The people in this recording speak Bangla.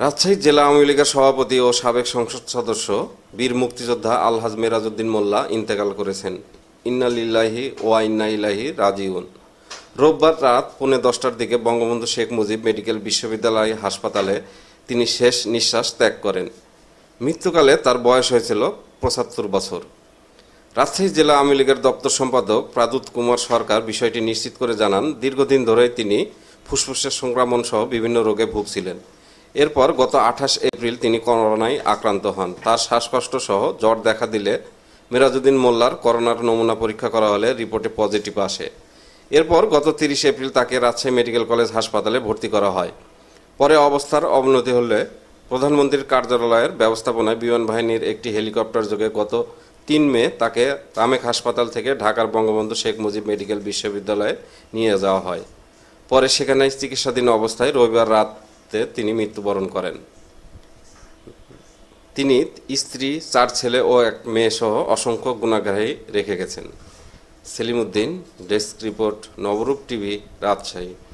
রাজশাহী জেলা আওয়ামী লীগের সভাপতি ও সাবেক সংসদ সদস্য বীর মুক্তিযোদ্ধা আলহাজ মেরাজউদ্দিন মোল্লা ইন্তেকাল করেছেন। ইন্না লিল্লাহি ওয়া ইন্না ইলাইহি রাজিউন। রোববার রাত 10:45টার দিকে বঙ্গবন্ধু শেখ মুজিব মেডিকেল বিশ্ববিদ্যালয় হাসপাতালে তিনি শেষ নিঃশ্বাস ত্যাগ করেন। মৃত্যুকালে তার বয়স হয়েছিল 75 বছর। রাজশাহী জেলা আওয়ামী লীগের দপ্তর সম্পাদক প্রাদুত কুমার সরকার বিষয়টি নিশ্চিত করে জানান, দীর্ঘদিন ধরেই তিনি ফুসফুসের সংক্রমণ সহ বিভিন্ন রোগে ভুগছিলেন। এরপর গত 28 এপ্রিল তিনি করোনায় আক্রান্ত হন। তার শ্বাসকষ্ট সহ জ্বর দেখা দিলে মেরাজউদ্দিন মোল্লার করোনার নমুনা পরীক্ষা করা হলে রিপোর্টে পজিটিভ আসে। এরপর গত 30 এপ্রিল তাকে রাজশাহী মেডিকেল কলেজ হাসপাতালে ভর্তি করা হয়। পরে অবস্থার অবনতি হলে প্রধানমন্ত্রীর কার্যালয়ের ব্যবস্থাপনায় বিমান বাহিনীর একটি হেলিকপ্টার যোগে গত 3 মে তাকে রামেক হাসপাতাল থেকে ঢাকার বঙ্গবন্ধু শেখ মুজিব মেডিকেল বিশ্ববিদ্যালয়ে নিয়ে যাওয়া হয়। পরে সেখানে চিকিৎসাধীন অবস্থায় রবিবার রাতে তিনি মৃত্যুবরণ করেন। তিনি স্ত্রী, 4 ছেলে ও 1 মেয়ে সহ অসংখ্য গুণাগ্রাহী রেখে গেছেন। Selim Uddin, desk report, Nabarup TV, Rajshahi.